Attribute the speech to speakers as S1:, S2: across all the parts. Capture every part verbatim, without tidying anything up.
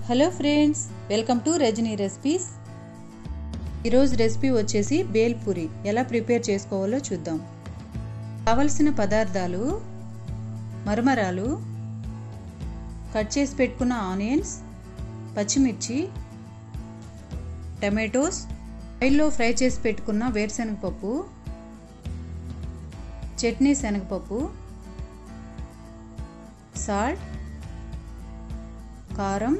S1: Hello friends, welcome to Rajni recipes. ఈరోజు recipe వచ్చేసి బేల్ పూరి ఎలా ప్రిపేర్ చేసుకోవాలో చూద్దాం. కావలసిన పదార్థాలు: మరమరాలు, కట్ చేసి పెట్టుకున్న ఆనియన్స్, పచ్చిమిర్చి, టమాటోస్, ఆయిల్లో ఫ్రై చేసి పెట్టుకున్న వేరుశనగపప్పు, చట్నీ శనగపప్పు, సాల్ట్, కారం,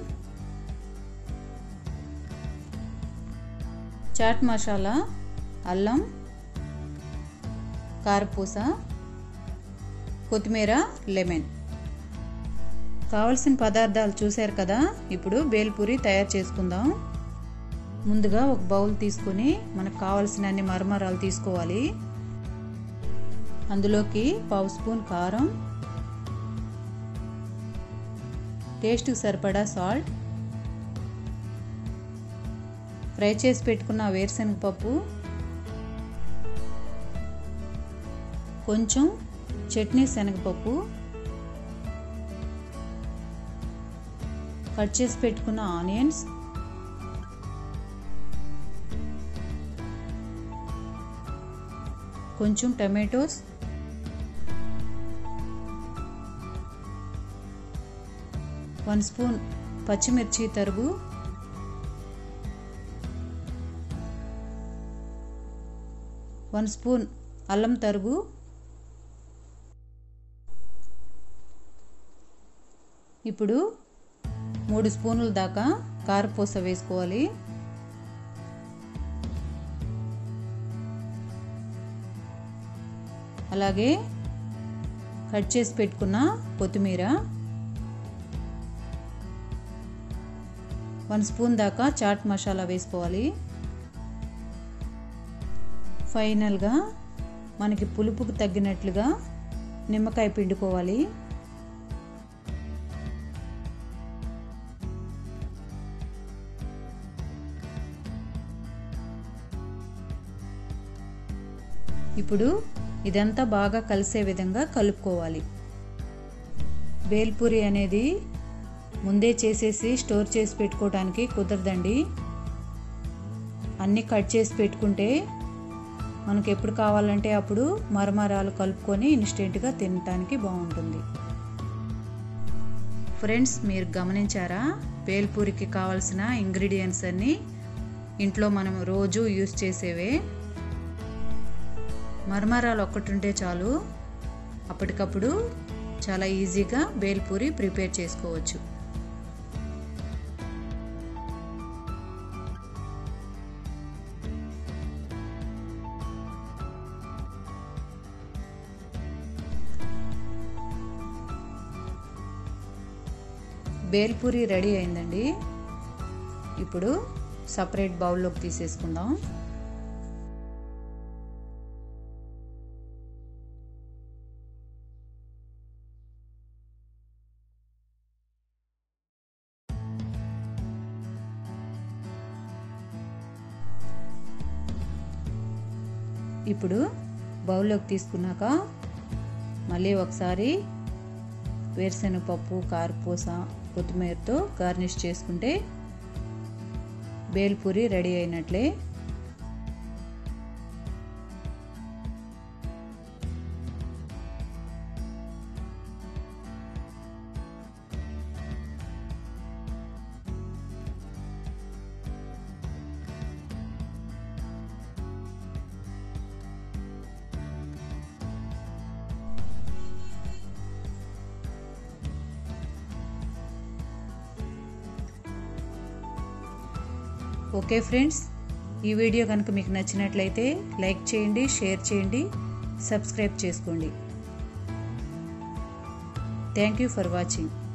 S1: చాట్ మసాలా, అల్లం, కారపూస, కొత్తిమీర, లెమన్. కావలసిన పదార్థాలు చూశారు కదా. ఇప్పుడు బేల్పూరి తయారు చేసుకుందాం. ముందుగా ఒక బౌల్ తీసుకొని మనకు కావలసిన అన్ని మరమరాలు తీసుకోవాలి. అందులోకి పావు స్పూన్ కారం, టేస్ట్కి సరిపడా సాల్ట్, ఫ్రై చేసి పెట్టుకున్న వేరుశనగపప్పు, కొంచెం చట్నీ శనగపప్పు, కట్ చేసి పెట్టుకున్న ఆనియన్స్, కొంచెం టమాటోస్, వన్ స్పూన్ పచ్చిమిర్చి తరుగు, వన్ స్పూన్ అల్లం తరుగు, ఇప్పుడు మూడు స్పూన్ల దాకా కారపూస వేసుకోవాలి. అలాగే కట్ చేసి పెట్టుకున్న కొత్తిమీర, వన్ స్పూన్ దాకా చాట్ మసాలా వేసుకోవాలి. ఫైనల్గా మనకి పులుపుకు తగ్గినట్లుగా నిమ్మకాయ పిండుకోవాలి. ఇప్పుడు ఇదంతా బాగా కలిసే విధంగా కలుపుకోవాలి. బేల్పూరి అనేది ముందే చేసేసి స్టోర్ చేసి పెట్టుకోవడానికి కుదరదండి. అన్నీ కట్ చేసి పెట్టుకుంటే మనకు ఎప్పుడు కావాలంటే అప్పుడు మరమరాలు కలుపుకొని ఇన్స్టెంట్గా తినడానికి బాగుంటుంది. ఫ్రెండ్స్, మీరు గమనించారా? బేల్పూరికి కావాల్సిన ఇంగ్రీడియంట్స్ అన్నీ ఇంట్లో మనం రోజు యూజ్ చేసేవే. మరమరాలు ఒక్కటి ఉంటే చాలు, అప్పటికప్పుడు చాలా ఈజీగా బేల్పూరి ప్రిపేర్ చేసుకోవచ్చు. బేల్పూరి రెడీ అయిందండి. ఇప్పుడు సపరేట్ బౌల్లోకి తీసేసుకుందాం. ఇప్పుడు బౌల్లోకి తీసుకున్నాక మళ్ళీ ఒకసారి వేరుశనగపప్పు, కారపూస, కొత్తిమీరతో గార్నిష్ చేసుకుంటే బేల్పూరి రెడీ అయినట్లే. ఓకే ఫ్రెండ్స్, ఈ వీడియో కనుక మీకు నచ్చినట్లయితే లైక్ చేయండి, షేర్ చేయండి, సబ్స్క్రైబ్ చేసుకోండి. Thank you for watching.